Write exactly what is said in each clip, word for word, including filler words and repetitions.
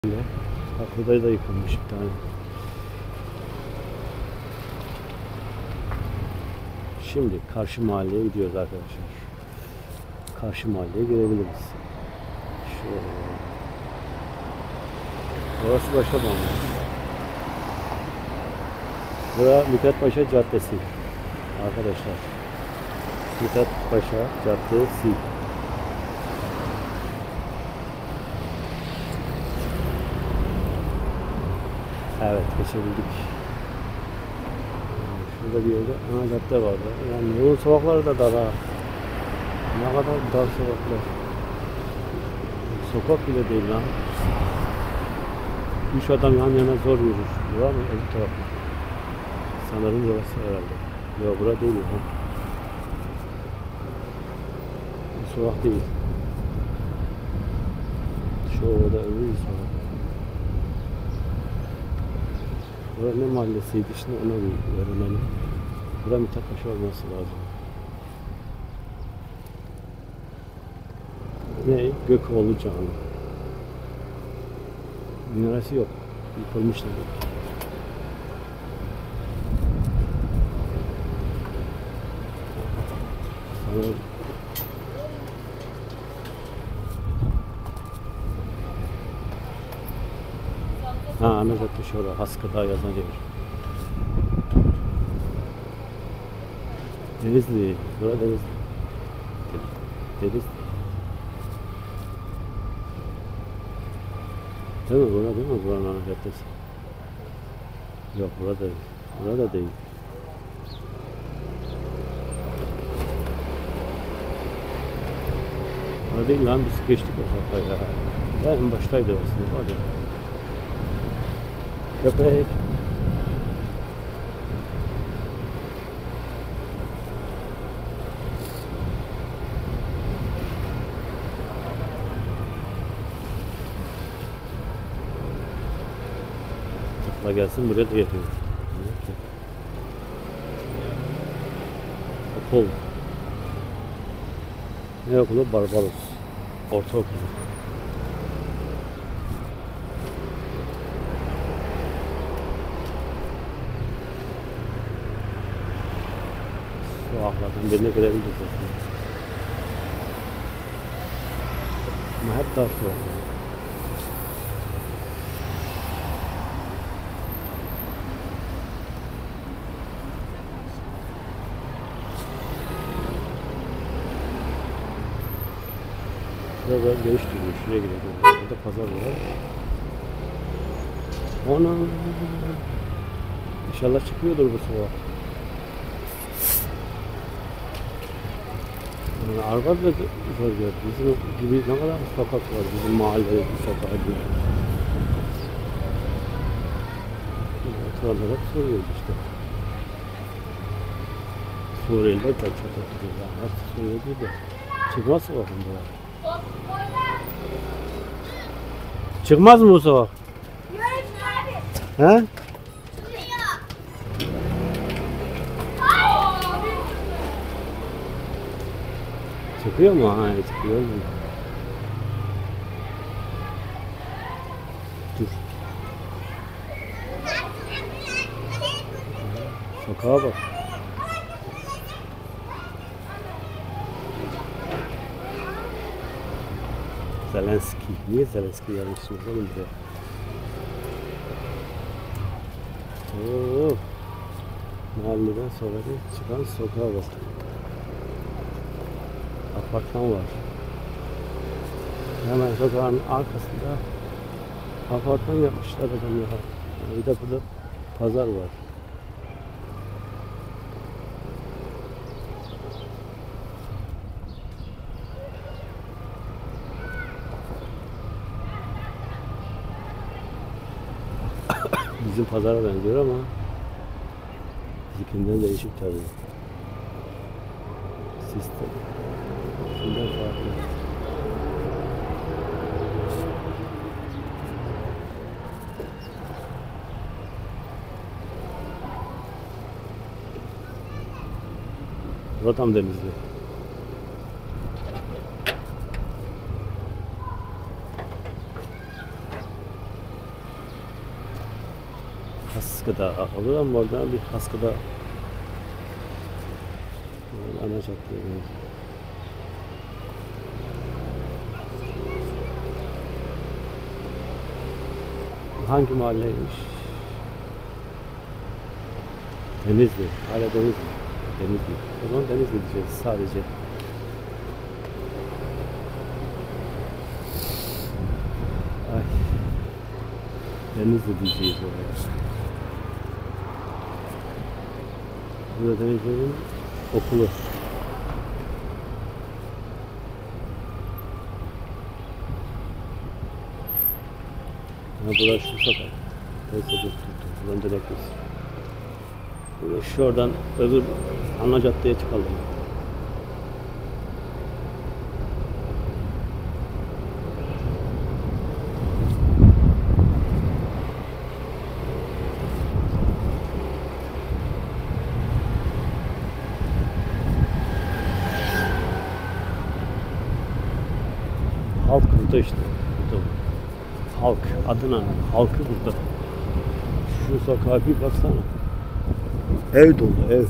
Bak burada da yıkılmış bir tane. Şimdi karşı mahalleye gidiyoruz arkadaşlar. Karşı mahalleye girebiliriz. Şöyle. Orası başka mahalle. Bura Mithat Paşa Caddesi. Arkadaşlar. Mithat Paşa Caddesi. Evet, geçebildik. Şurada bir yerde ana cadde vardı. Yani yolun sokakları da dar ha. Ne kadar dar sokaklar. Sokak bile değil lan. Üç adam yan yana zor yürür. Bura mı? Öbür taraf. Sanırım burası herhalde. Yok, bura değil ya. Bu sokak değil. Şu orada öbür bir sokak. Bura ne mahallesiydi şimdi ona bir öğrenelim. Bura Mithat Paşa olması lazım. Ne? Gökoğlu Camii. Minaresi yok. Yıkılmıştı. Sanırım. Ha, ana cadde şurada. Haskı'da yazan yer. Denizli. Burada Denizli. Denizli. Değil mi? Burada değil mi? Buranın ana caddesi. Yok, burada değil. Burada değil. Burada değil lan, biz geçtik o sokakta ya. En baştaydı aslında. Hadi. Köpek. Tıkla gelsin, buraya da yapıyor. Okul. Ne okulu? Barbaros. Ortaokulu. Şu ahlardan birine görebiliriz aslında. Ama hep dar su var. Şurada geniş duruyor. Şuraya gidelim. Burada pazar var. Ona İnşallah çıkıyordur bu soğuk. Yani arka da zor gördü. Bizim gibi ne kadar sokak var. Bizim mahallede bir sokağa gibi. Oturanlar hep Suriyeli işte. Suriyeliler de çok oturuyor. Yani hep Suriyeli değil de. Çıkmaz sokakın bu. Çıkmaz mı bu sokak? He? Çıkıyor mu? Ha, çıkıyor mu? Dur. Sokağa bak. Zelenski. Niye Zelenski yazmışsınız oğlum buraya? Oo. Mahalleden sonra çıkan sokağa bak. Apartman var. Hemen sokağın arkasında apartman yapmışlar adamlar. Bir de burada pazar var. Bizim pazara benziyor ama bizimkinden değişik tabii. Sistem. Şundan farklı. Rotam Denizli. Haskı'da olur ama oradan bir Haskı'da ana cadde. Hangi mahalleymiş? Denizli. Hala Denizli. Denizli. O zaman Denizli diyeceğiz sadece. Ay. Denizli diyeceğiz oraya. Burada Denizli'nin okulu. Ha, burası şu sokak. Neyse dur dur dur. Buradan dönek biz. Şuradan öbür ana caddeye çıkalım. Halk burada işte. Burada. Halk. Adana'nın halkı burada. Şu sokağa bir baksana. Ev dolu ev.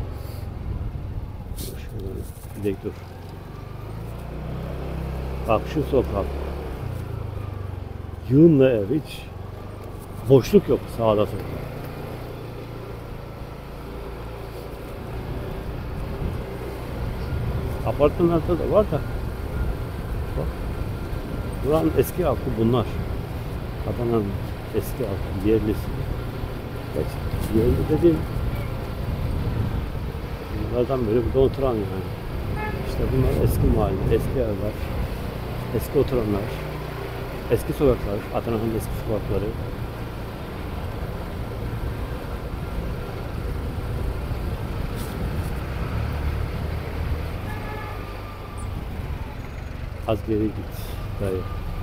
Şöyle bir de dur. Bak şu sokak. Yığınla ev hiç. Boşluk yok sağda solda. Apartmanlarda da var da. Bak. Buranın eski halkı bunlar. Adana'nın eski halkı, yerlisi. Yerli dediğim bunlardan böyle burada oturan yani. İşte bunlar eski mahalle, eski evler, eski oturanlar, eski sokaklar, Adana'nın eski sokakları. Az geri git dayı.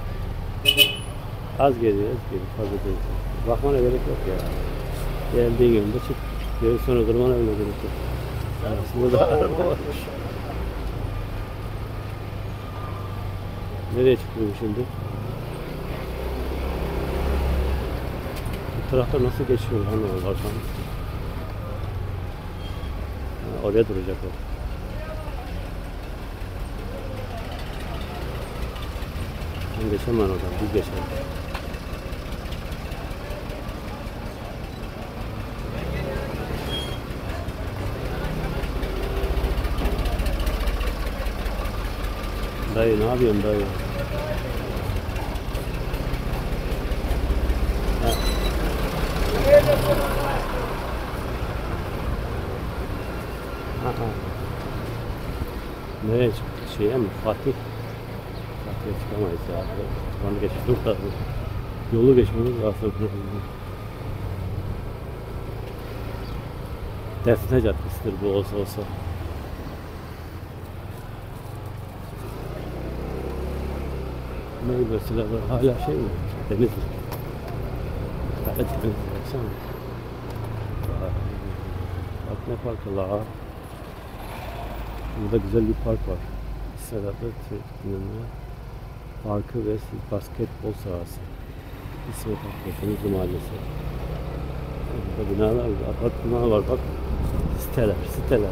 Az geri, az geri, fazla değil. Bakmana gerek yok ya. Geldiği yönde çık. Geri sonra durmana öyle gerek yok. Aslında da araba varmış. Nereye çıktı bu şimdi? Bu traktör nasıl geçiyor lan o varsan? Oraya duracak o. Ben geçemem oradan, biz geçelim. Dayı ne yapıyorsun dayı? Ha. Aha. Nereye çıktı? Şeye mi? Fatih? Fatih'e çıkamayız ya. Onu geçmemiz lazım. Yolu geçmemiz lazım. Defne Caddesi'dir bu olsa olsa. Ne mesela hala şey mi? Denizli. Hala Denizli. Baksana. Bak ne parkı la. Burada güzel bir park var. Sedat'ta parkı ve basketbol sahası. İsmet Akbay, Denizli Mahallesi. Burada binalar var, apartmanlar var bak. Siteler, siteler.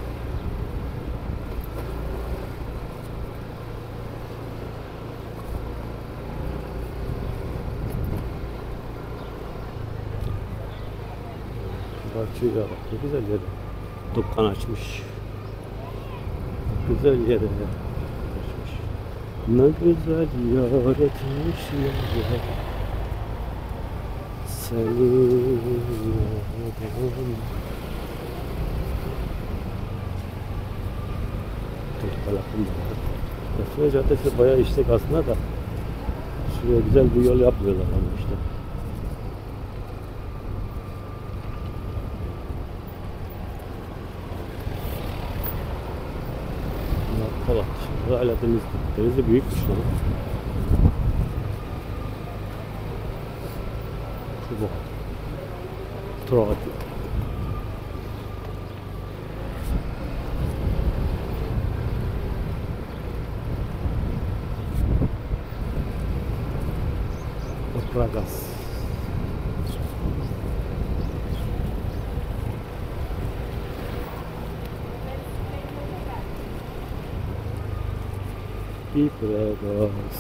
Bahçeye bak, ne güzel yere. Dükkan açmış. Güzel yere açmış. Ne güzel yar etmiş ya. Seni yaradan. Defne Caddesi bayağı işlek aslında da şuraya güzel bir yol yapmıyorlar ama işte. Polat. Burada hala Denizli. Denizli büyükmüş lan. Şu bu. Troati. Pragas. Kipregos.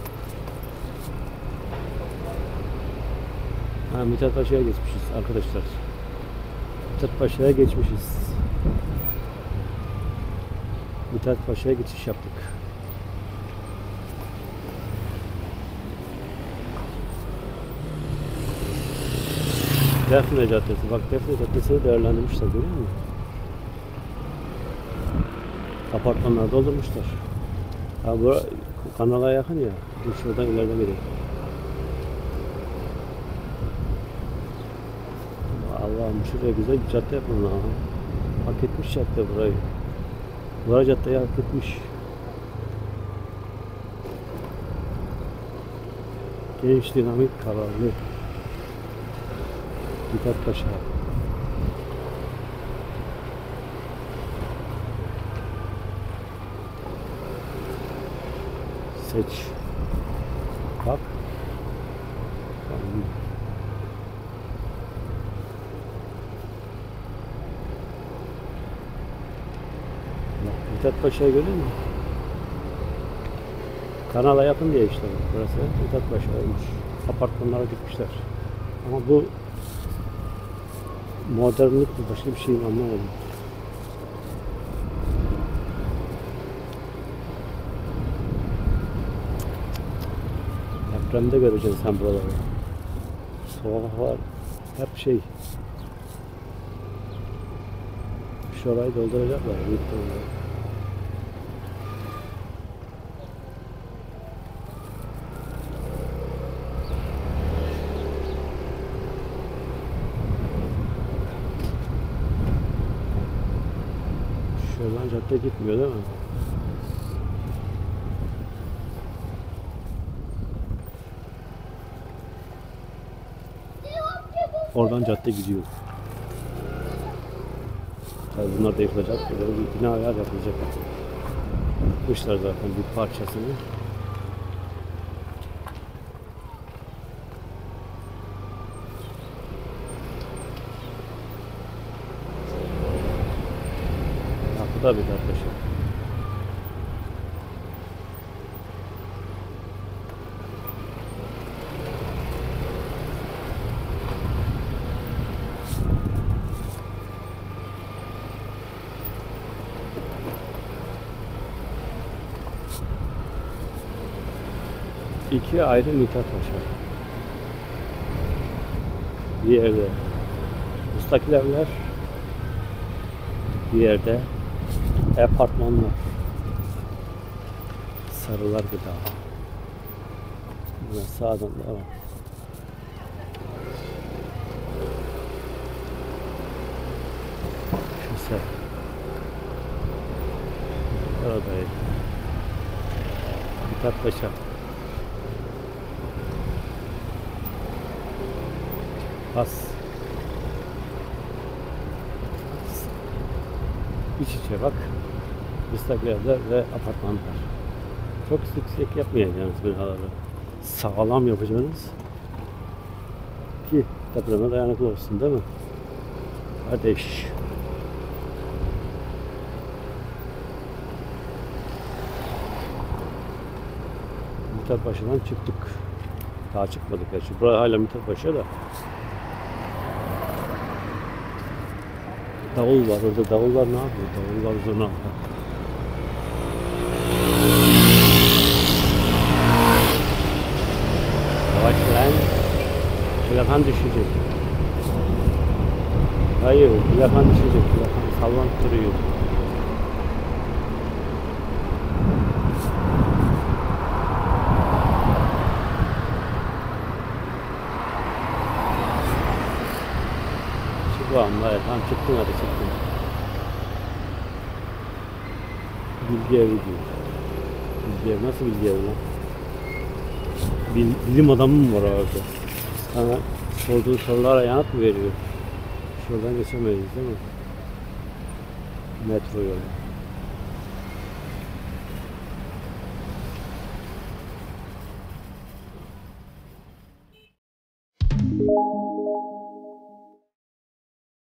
Ha, Mithat Paşa'ya geçmişiz arkadaşlar. Mithat Paşa'ya geçmişiz. Mithat Paşa'ya geçiş yaptık. Defne Caddesi. Bak Defne Caddesi'ni değerlendirmişler, görüyor musun? Apartmanlar doldurmuşlar. Ha, bu kanala yakın ya. Dur şuradan ileriden gidelim. Allah'ım şuraya güzel bir cadde yapın ha. Hak etmiş cadde burayı. Buraya caddeyi hak etmiş. Genç, dinamik, kararlı. Mithat Paşa. Seç. Bak. Tamam. Mithat Paşa'yı görüyor musun? Kanala yakın diye işte burası. Mithat Paşa olmuş. Apartmanlara gitmişler. Ama bu modernlik mi, başka bir şey mi anlamadım. Depremde göreceksin sen buraları. Sokaklar hep şey. Şurayı dolduracaklar. Büyük ihtimalle. Şuradan cadde gitmiyor değil mi? Oradan cadde gidiyor. Tabii bunlar da yıkılacak. Böyle bir bina ayar yapılacak. Yapmışlar zaten bir parçasını. Ya bu da bir yaklaşık. İki ayrı Mithat Paşa. Bir yerde müstakil evler, bir yerde apartmanlar. Sarılar gıda. Burada sağdan da var. Şurası. Oradaydı. Mithat Paşa. Pas. İç içe bak. Müstakil evler ve apartmanlar. Çok yüksek yapmayacaksınız binaları. Sağlam yapacaksınız ki depreme dayanıklı olsun, değil mi? Kardeş. Mithat Paşa'dan çıktık. Daha çıkmadık gerçi. Burası hala Mithat Paşa da. Davul var orada. Davullar ne yapıyor? Davullar zona. Yavaşlayın. Plakan düşecek. Hayır, plakan düşecek. Plakan sallanıp duruyor. Şu anda tam çıktın, hadi çıktın. Bilgi evi diyor. Bilgi evi, nasıl bilgi evi lan? Bil, bilim adamı mı var orada? Sana sorduğun sorulara yanıt mı veriyor? Şuradan geçemeyiz değil mi? Metro yolu.